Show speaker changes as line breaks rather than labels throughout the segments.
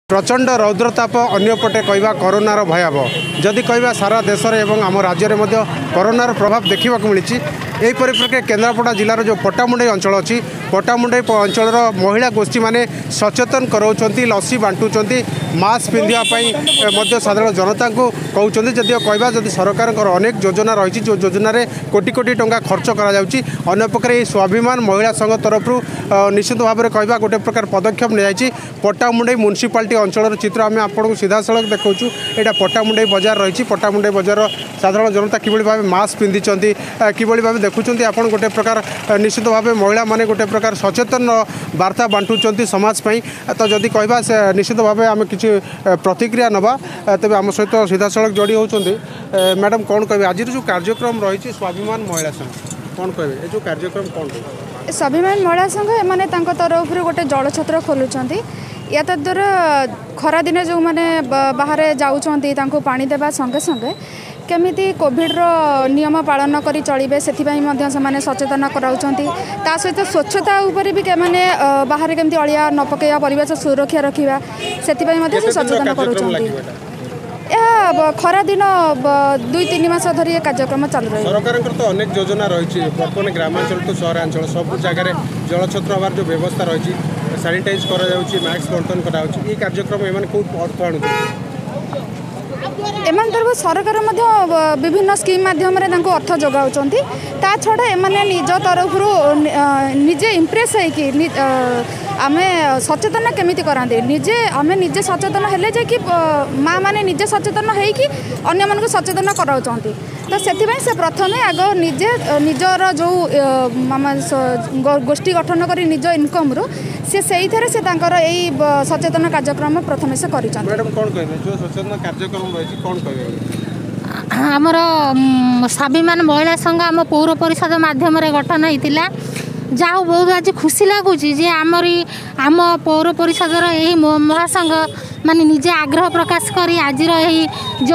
प्रचंड रौद्रताप अंपटे कहवा कोरोनार भयावह जदि कहवा सारा देश में आम राज्य में कोरोनार प्रभाव देखा मिली। यही परिप्रेक्षी केन्द्रापड़ा जिलार जो पट्टामुंडई अंचल अच्छी पट्टामुंडई अंचल महिला गोष्ठी माने सचेतन कराउछंती, लस्सी बांटुंट, मास्क पिंधापी साधारण जनता को कहते जदिव कहवा जदि सरकार अनेक योजना रही जो योजन कोटी कोटी टंका खर्च कर स्वाभिमान महिला संघ तरफ निश्चित भाव में कहवा गोटे प्रकार पदक्षेप नहीं पट्टामुंडई म्युनिसिपालिटी अंचल चित्र आम आपको सीधा सड़क देखा यहाँ पट्टामुंडई बजार रही। पट्टामुंडई बजार साधारण जनता किभली भाव मास्क पिंधि किभली भाव देखुं आप गोटे प्रकार निश्चित भाव महिला माने गोटे प्रकार सचेतन वार्ता बांटुंट समाज पाई। तो जदि कहवा निश्चित भाव आम कि प्रतिक्रिया नवा तेज आम सहित सीधा सड़क जोड़ी होती। मैडम कौन कहे आज जो कार्यक्रम रही स्वाभिमान महिला संघ कौन कहे जो कार्यक्रम कौन कहे
स्वाभिमान महिला संघ एमाने तरफ गोटे जल छत्र खोलुंट या द्वारा खरा दिन जो मैंने बाहर जाऊँगी पानी देवा संगे संगे केमिति कोविड नियम पालन करी चलिबे से सचेतन कराउछंती। ता सहित स्वच्छता उपर भी मैंने बाहर केमती अलिया न पकेया परिवेश सुरक्षा रखा से सचेतन करुछंती। खरा दिन 2-3 मास धरी कार्यक्रम चालू रही।
सरकार तो अनेक योजना रही बर्तमान ग्रामांचल तो सहरांचल सब जगह जल छत्र हमार जो व्यवस्था रही सानिटाइज मास्क बंटन कर कार्यक्रम एम अर्थ आणु
एमान तरफ सरकार विभिन्न स्कीम माध्यम अर्थ जगाउछंती। ता छड़ा एमाने निज तरफ निजे इम्प्रेस होइकि आमे सचेतन केमिति करांदे निजे आमे निजे सचेतन हेले जे कि माँ माने निजे सचेतन होइकि अन्य मानक सचेतन कराउछंती। तो से प्रथमे आग निजे निजर जो गोष्ठी गठन करी निज इनकम रो से सचेतन कार्यक्रम प्रथमे से करिछंती।
मैडम कोन कहबे जो सचेतन कार्यक्रम रही कोन कहबे
आमर स्वाभिमान महिला संघ आम पौर परिषद माध्यम गठन होता जाओ बहुत आज खुशी लगुच आम पौर परिषद यही महासंघ माने निजे आग्रह प्रकाश करी आज जो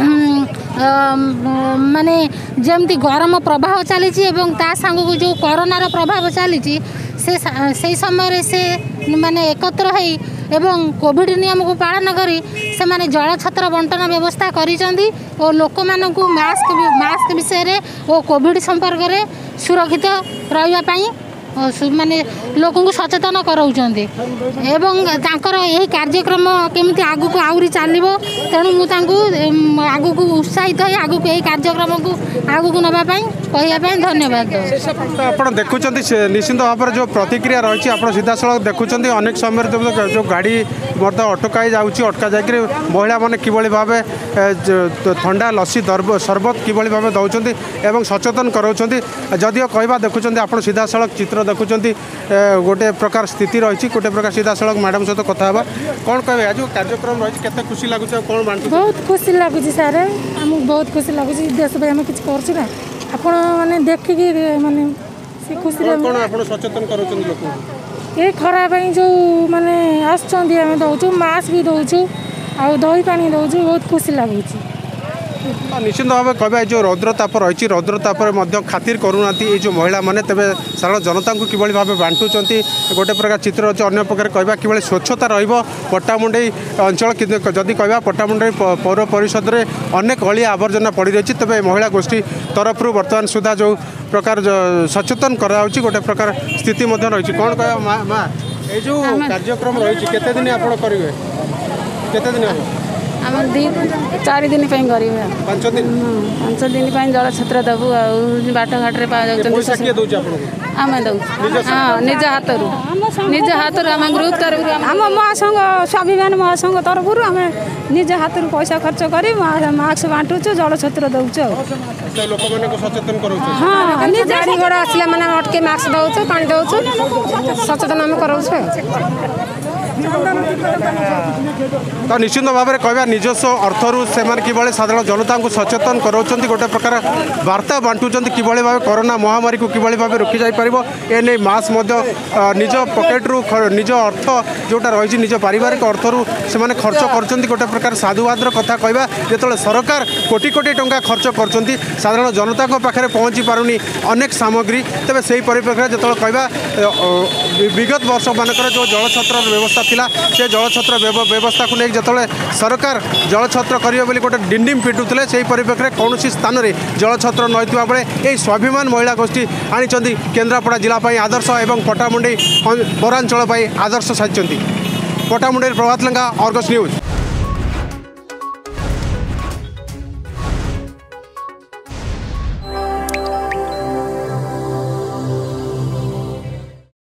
माने जमती गरम प्रभाव चली सांग को जो कोरोनार प्रभाव चली से समय से माने एकत्र होई एवं कोविड नियम को पालन करी से माने जल छत्र बंटन व्यवस्था करिसेंती और लोक मानकु मास्क विषय और कोविड संपर्क में सुरक्षित रहिबा पई माने लोक को सचेतन कराउछंती एवं तांकर यही कार्यक्रम केमिति आगु को आउरी चलिबो तेणु मु तांकु आगु को उत्साहित है आगु को यही कार्यक्रम को आगु को नबा पई कहया पई धन्यवाद।
आपण देखुचंती निश्चित भाव में जो प्रतिक्रिया रही आप सीधा सड़क देखुचंती अनेक समय जो गाड़ी मर्द अटकाई जाऊँगी अटका जाकि महिला मैंने किभली भाव ठंडा लस्सी सरबत किभली भाव दौरान एवं सचेतन कराउछंती। जदिव कहवा देखुचंती आप सीधा सड़क चित्र देखुचंती गोटे प्रकार स्थिति रही गोटे प्रकार सीधा सड़क मैडम सहित कथा कौन कहे आज कार्यक्रम रही केते खुशी लगुच कौन बांटू
बहुत खुशी लगुच सर आमको बहुत खुशी लगुच देश भाई आम कि कर आपण मैंने देखिकी माने से खुशी
कौन आप सचेतन कराउछंती लोक
ये खरा जो मैंने आसुँच आम दौचु मास्क भी दौचु आ दही पानी दौचु बहुत खुशी लगुच।
निश्चित भाव कहवा जो रौद्रताप रही रौद्रताप खातिर करूना ये जो महिला मैंने तेज साधारण जनता को किभली भाव बांटुंट गोटे प्रकार चित्र अच्छे अन्य प्रकार कहवा कि स्वच्छता रट्टामुंडई अंचल जदि कहवा पट्टामुंडई पौर परिषद में अनेक अलिया आवर्जना पड़ रही तेज महिला गोष्ठी तरफ बर्तमान सुधा जो प्रकार सचेतन कराऊँच गोटे प्रकार स्थिति रही कौन कह माँ ये जो कार्यक्रम रही केते दिन आप करेंगे केते दिन हम
4 दिन
5
दिन जल छत्र देवु बाट घाटे आम दौ हाँ निज हाथ आम ग्रुप तरफ आम महासंघ स्वाभिमान महासंघ तरफ आम निज हाथ पैसा खर्च कर मास्क बांटुचु जल छत्र दौचु हाँ गाड़ी घोड़ा आसला मैंने अटके मास्क दौचु पानी दौचु सचेतन आम कराऊँ।
तो निश्चित भाव में कहवा निजस्व अर्थरू से कि साधारण जनता को सचेतन कराउछन्ति गोटे प्रकार वार्ता बांटुछन्ति कि भाव कोरोना महामारी को किभଳି भाव रोकी जाई परिबो एने मास निज पकेट्रु निज अर्थ जोटा रही निज पारिवारिक अर्थरू से खर्च कर गोटे प्रकार साधुवादर कथा कहवा जो सरकार कोटी कोटी टंका खर्च कर साधारण जनता पाखे पहुँची पारुनी अनेक सामग्री तेज से परिप्रेक्षी जो कहवा विगत वर्ष मानकर जो जलछत्र व्यवस्था थिला से जलछत्र व्यवस्था को लेकिन जो सरकार जलछत्र करेंगे गोटे डिंडिम पिटुले से परिप्रेक्षी कौन स्थान में जलछत्र नईता बेले यही स्वाभिमान महिला गोष्ठी आनी केन्द्रापड़ा जिलापाई आदर्श एवं पटामुंडी पौरांचल आदर्श साजिंट पटामुंडी प्रभात लंगा अर्गस न्यूज।